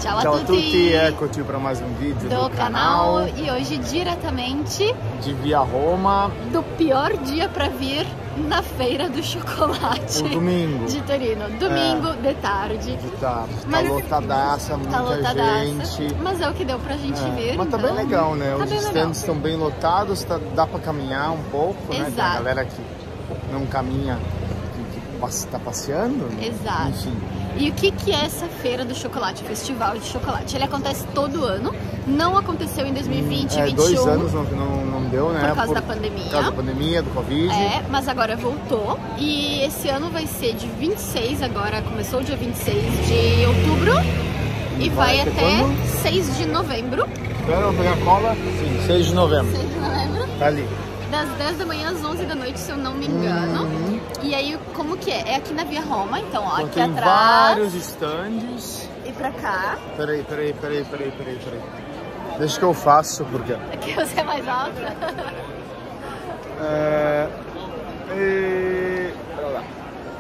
Ciao Ciao a tutti, eccoci para mais um vídeo do canal. E hoje diretamente de Via Roma, do pior dia para vir na feira do chocolate. o domingo de Torino, domingo de tarde. Tá lotadaça, muita gente. Mas é o que deu pra gente vir. Mas tá bem legal, né? Tá Os bem stands estão bem lotados, dá pra caminhar um pouco, né? Tem a galera que não caminha, que tá passeando, né? Exato. Enfim. E o que é essa feira do chocolate, festival de chocolate? Ele acontece todo ano, não aconteceu em 2020 e 2021. 2 anos não deu, né? Por causa da pandemia. Por causa da pandemia, do Covid. Mas agora voltou. E esse ano vai ser de 26, agora começou o dia 26 de outubro. E vai até quando? 6 de novembro. Espera, vou pegar a cola. Sim, 6 de novembro. 6 de novembro. Tá ali. Das 10 da manhã às 11 da noite, se eu não me engano. E aí, como que é? É aqui na Via Roma, então, ó, aqui tem atrás. Vários estandes. E pra cá. Peraí. Deixa que eu faço, porque... Aqui você é mais alta. Pera lá.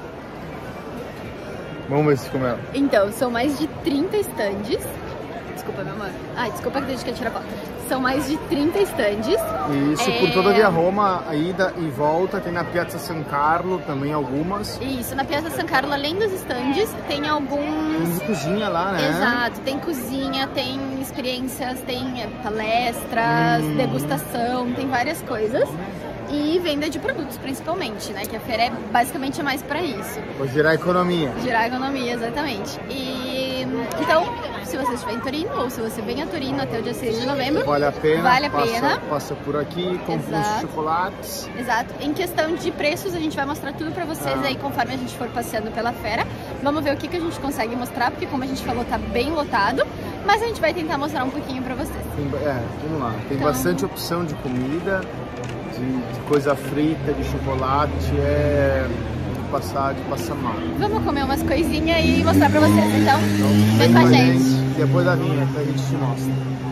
Vamos ver se começa. Então, são mais de 30 estandes. Desculpa, meu amor. Ai, desculpa que desde que eu tiro a foto. São mais de 30 estandes. Isso, por toda a Via Roma, a ida e volta. Tem na Piazza San Carlo também algumas. Isso, na Piazza San Carlo, além dos estandes, tem alguns... Tem cozinha lá, né? Exato, tem cozinha, tem experiências, tem palestras, degustação, tem várias coisas. E venda de produtos, principalmente, né? Que a feira é basicamente mais pra isso. Vou girar a economia. Girar a economia, exatamente. E então, se você estiver em Torino, ou se você vem a Torino até o dia 6 de novembro, vale a pena. Passa por aqui, compra uns chocolates. Exato. Em questão de preços, a gente vai mostrar tudo pra vocês aí conforme a gente for passeando pela feira. Vamos ver o que a gente consegue mostrar, porque como a gente falou, tá bem lotado. Mas a gente vai tentar mostrar um pouquinho pra vocês. Vamos lá. Tem bastante opção de comida. De coisa frita, de chocolate, de passar mal. Vamos comer umas coisinhas e mostrar pra vocês, então vem com a gente. Depois da vinheta a gente te mostra.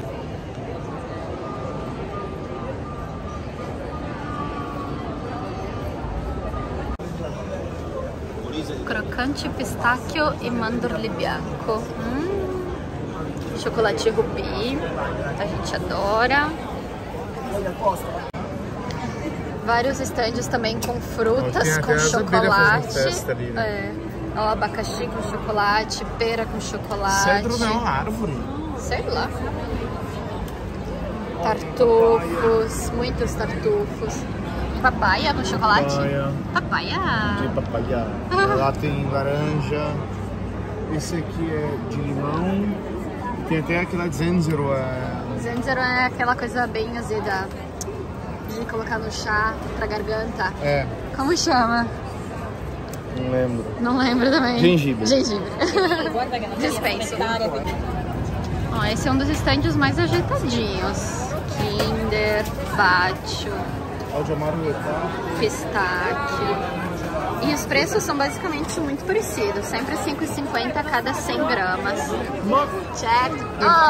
Crocante pistacchio e mandorle bianco. Chocolate rubi, a gente adora. Vários estandes também com frutas, com chocolate. Ali, né? Ó, abacaxi com chocolate, pera com chocolate. Cedro não é uma árvore. Sei lá. Tartufos, muitos tartufos. Papaya com chocolate? Papaya. De papaya. Lá tem laranja. Esse aqui é de limão. Tem até aquela de Zenzero. Zenzero é aquela coisa bem azeda. De colocar no chá pra garganta. Como chama? Não lembro. Não lembro também. Gengibre. Dispenso. Ó, esse é um dos estandes mais ajeitadinhos. Kinder, Baccio, Pistacchio. E os preços são basicamente muito parecidos. Sempre R$5,50 a cada 100 gramas. Certo?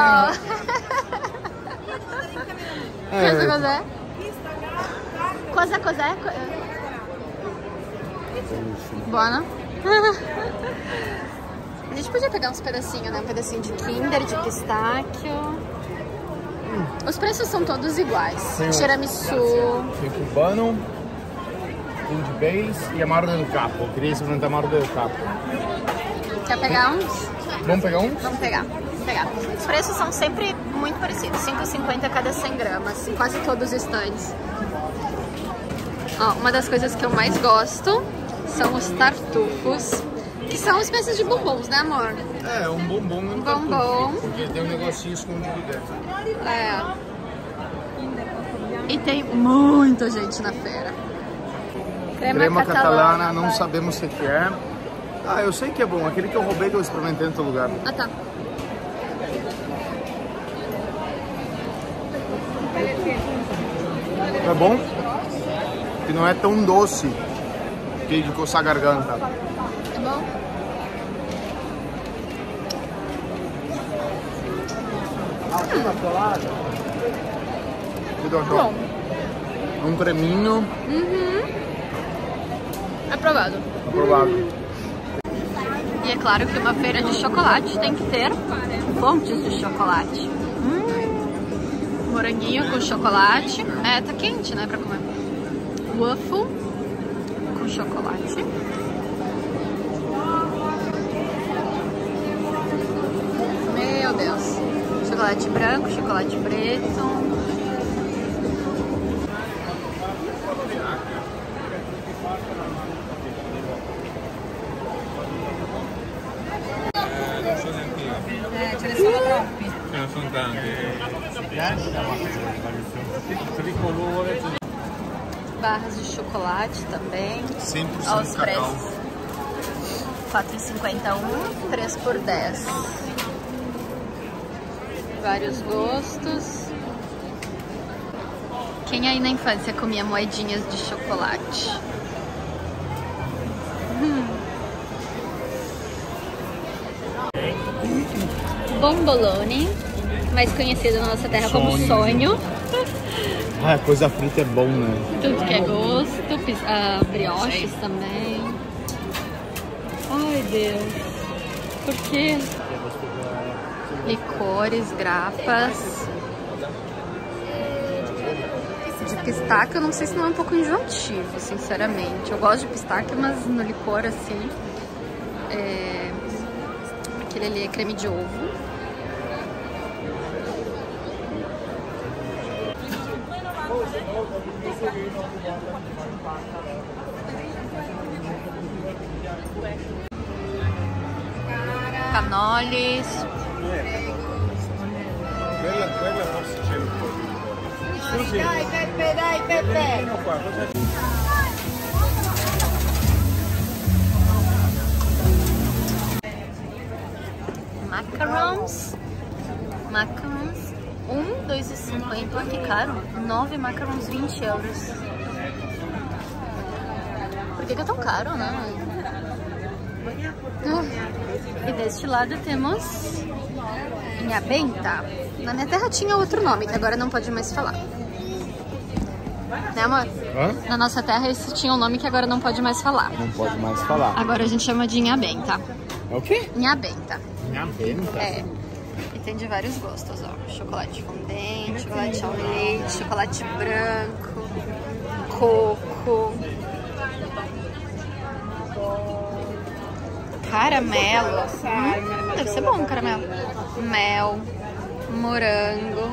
Cosa? Cos'è? Buona? A gente podia pegar uns pedacinhos, né? Um pedacinho de Kinder, de Pistacchio. Os preços são todos iguais. Tiramisu. Tem cubano, tem de Baileys e Amaro del Capo. Eu queria experimentar Amaro del Capo. Quer pegar uns? Vamos pegar uns? Vamos pegar. Os preços são sempre muito parecidos. R$5,50 a cada 100 gramas. Em quase todos os estandes. Ó, uma das coisas que eu mais gosto são os tartufos, que são espécies de bombons, né, amor? É um bombom. Um bombom. Porque tem um negocinho escondido dentro. E tem muita gente na feira. Crema catalana, não sabemos o que é. Eu sei que é bom. Aquele que eu roubei que eu experimentei em outro lugar. Tá. É bom? Que não é tão doce que de coçar a garganta. É bom? Bom. Um creminho. Aprovado. Aprovado. E é claro que uma feira de chocolate tem que ter fontes de chocolate. Moranguinho com chocolate. É, tá quente, né, pra comer. Waffle com chocolate. Meu Deus. Chocolate branco, chocolate preto. Ce ne sono troppi. Ce ne sono tanti. Tricolore. Barras de chocolate também. 100% Aos cacau. preços. R$4,51, 3 por 10. Vários gostos. Quem aí na infância comia moedinhas de chocolate? Bombolone, mais conhecido na nossa terra como sonho. Ah, coisa frita é bom, né? Tudo que é gosto, brioches também. Ai, Deus. Por quê? Licores, grapas. De pistaque, eu não sei se não é um pouco enjoativo, sinceramente. Eu gosto de pistaque, mas no licor, assim... Aquele ali é creme de ovo. Canoles. Quella forse c'è un po'. Dai Peppe, dai Peppe! Macarons. Macarons. 2,50. Olha que caro. 9 macarons, 20 euros. Por que é tão caro, né? E deste lado temos Inhabenta. Na minha terra tinha outro nome, que agora não pode mais falar. Né, amor? Hã? Na nossa terra esse tinha um nome que agora não pode mais falar. Não pode mais falar. Agora a gente chama de Inhabenta. É o quê? Inhabenta. Inhabenta? É. E tem de vários gostos, ó. Chocolate fondente, chocolate ao leite, chocolate branco, coco, caramelo. Deve ser bom caramelo. Mel, morango.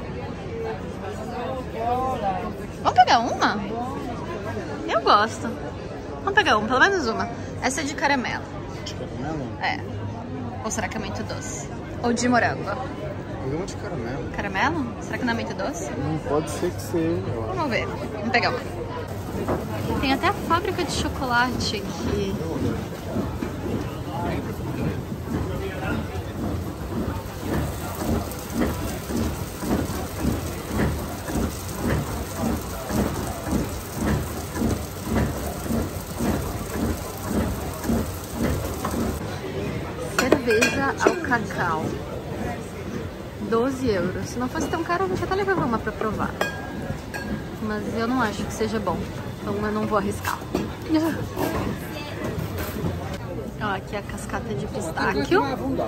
Vamos pegar uma? Eu gosto. Vamos pegar uma, pelo menos uma. Essa é de caramelo. De caramelo? É. Ou será que é muito doce? Ou de morango? Pegamos de caramelo. Caramelo? Será que não é muito doce? Pode ser que seja. Vamos ver. Vamos pegar uma. Tem até a fábrica de chocolate aqui. Cerveja ao cacau. 12 euros. Se não fosse tão caro, a gente até levava uma pra provar. Mas eu não acho que seja bom. Então eu não vou arriscar. Ó, aqui é a cascata de pistáquio.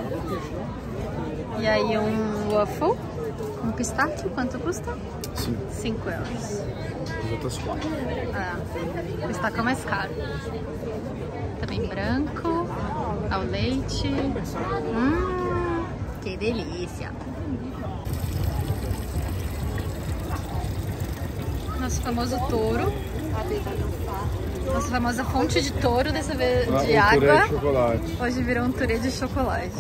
E aí um waffle com pistáquio. Quanto custa? 5 euros. As outras 4. O pistáquio é mais caro. Também branco, ao leite. Que delícia! Nosso famoso touro. Nossa famosa fonte de touro, dessa vez de água. De chocolate. Hoje virou um turê de chocolate.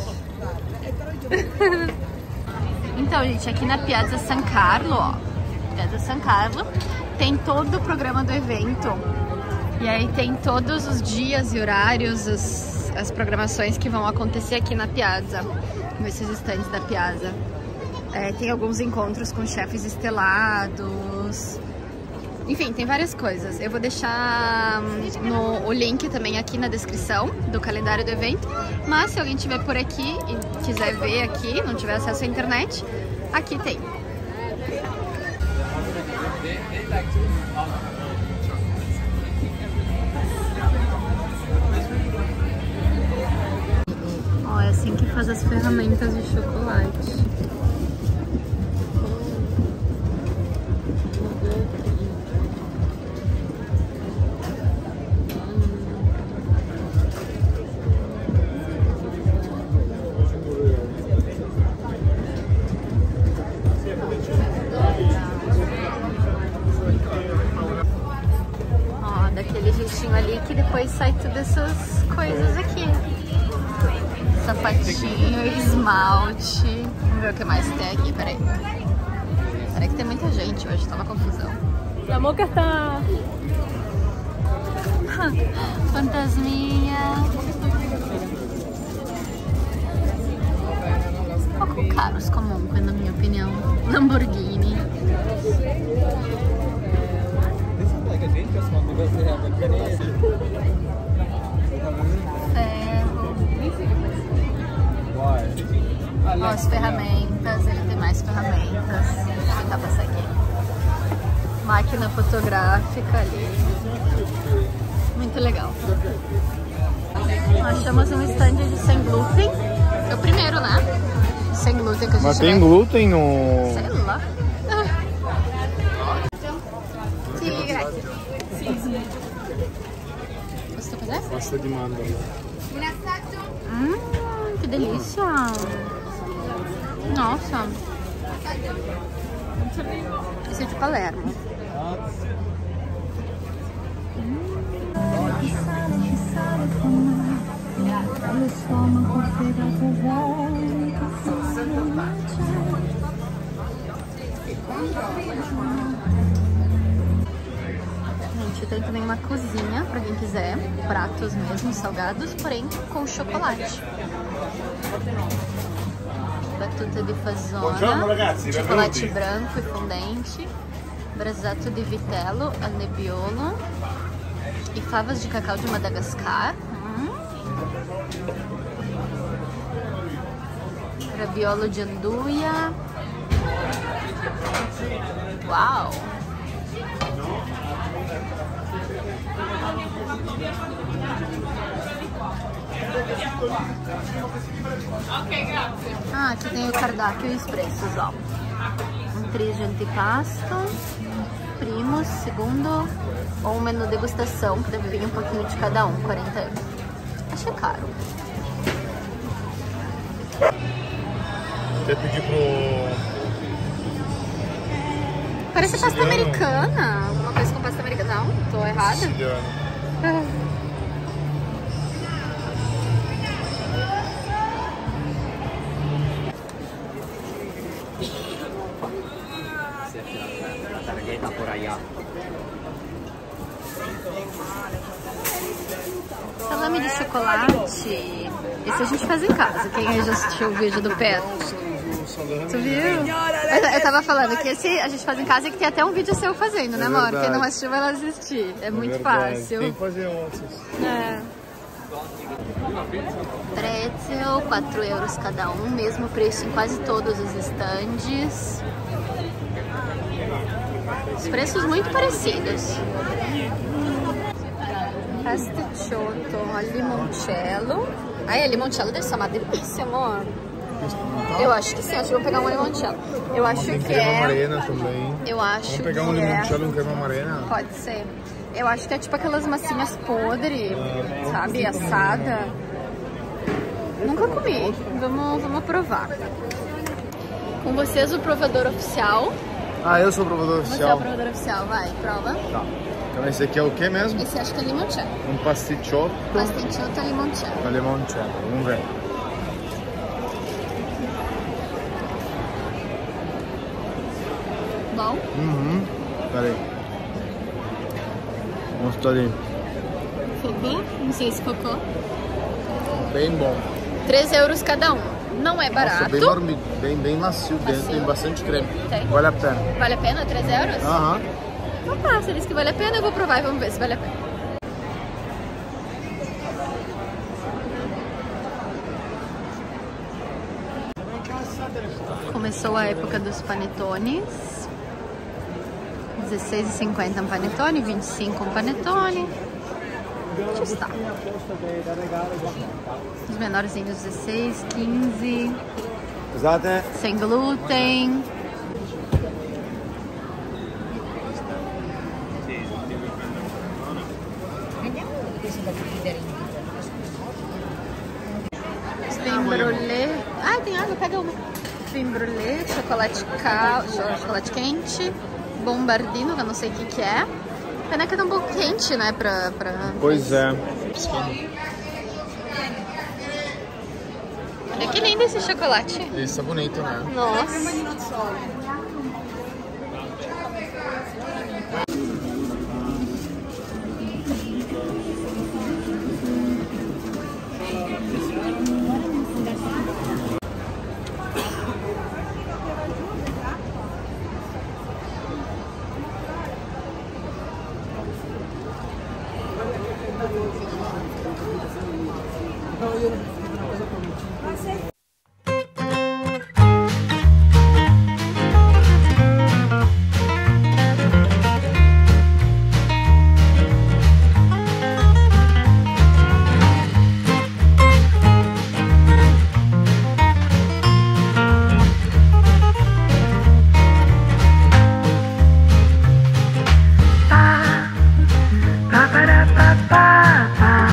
Então, gente, aqui na Piazza San Carlo, ó. Piazza San Carlo, tem todo o programa do evento. E aí tem todos os dias e horários, as programações que vão acontecer aqui na Piazza, nesses estandes da Piazza. Tem alguns encontros com chefes estelados. Enfim, tem várias coisas. Eu vou deixar o link também aqui na descrição do calendário do evento. Mas se alguém estiver por aqui e quiser ver aqui, não tiver acesso à internet, aqui tem. Ó, é assim que faz as ferramentas de chocolate. essas coisas aqui. Sapatinho, esmalte. Vamos ver o que mais tem aqui, peraí. Peraí que tem muita gente hoje, tá uma confusão. A Moca tá... Fantasminha. Um pouco caros comunque, na minha opinião. Lamborghini. Ferro. Ó, as ferramentas, ele tem mais ferramentas. Vou tentar passar aqui. Máquina fotográfica ali. Muito legal. Achamos um stand de sem glúten. É o primeiro, né? Sem glúten que a gente Mas tem glúten no... Sei lá. Sim, graças. Você quer fazer? Pasta de manga. Que delícia. Nossa. Esse é de Palermo. Gente, tem também uma cozinha para quem quiser, pratos mesmo, salgados, porém com chocolate. Batuta di fazona, chocolate branco e fondente, brasato di vitello al nebbiolo e favas de cacau de Madagascar. Raviolo de anduia. Uau! Ah, aqui tem o cardápio e os preços, ó. Um tris de antipasto, primos, segundo, ou um menu degustação, que deve vir um pouquinho de cada um, 40 euros. Achei caro. Quer pedir pro... Parece pasta americana. Alguma coisa com pasta americana. Não, tô errada. Siciliano. Salame de chocolate. Esse a gente faz em casa. Quem aí já assistiu o vídeo do Pedro? Tu viu? Eu tava falando que esse a gente faz em casa e que tem até um vídeo seu fazendo, né, amor? Quem não assistiu vai lá assistir. É muito fácil. Tem que fazer outros. É. Pretzel, 4 euros cada um, mesmo preço em quase todos os estandes. Os preços muito parecidos. Pasticciotto a limoncello. Ai, a limoncello deve ser uma delícia, amor. Eu acho que sim, acho que vou pegar uma limoncello. Eu acho que crema é... amarena também. Eu acho Vamos pegar que um limoncello e um crema amarena? Pode ser. Eu acho que é tipo aquelas massinhas podres, sabe? Assada. Nunca comi. Vamos provar. Com vocês o provador oficial. Ah, eu sou o provador Você é o oficial. provador oficial, vai, prova. Tá. Então esse aqui é o que mesmo? Esse acho que é limoncello. Um pasticciotto Pasticciotto limoncello. a limoncello. Vamos ver. Bom? Peraí. Mostra ali. Ficou? Não sei se ficou. Bem bom. 3 euros cada um. Não é barato. Nossa, bem mormido, bem macio dentro, Macio. tem bastante creme. Tem? Vale a pena. Vale a pena 3 euros? Aham. Então tá, se eles que vale a pena, eu vou provar e vamos ver se vale a pena. Começou a época dos panetones. 16,50 um panetone, 25 um panetone. Deixa eu estar. Os menorzinhos 16, 15. Scusate. Sem glúten. Creme brulee. Ah, tem água, pega uma. Creme brulee, chocolate quente, bombardino, que eu não sei o que é. Pena que é um pouco quente, né, pra... Pois é. piscando. Olha que lindo esse chocolate. Esse é bonito, né? Nossa.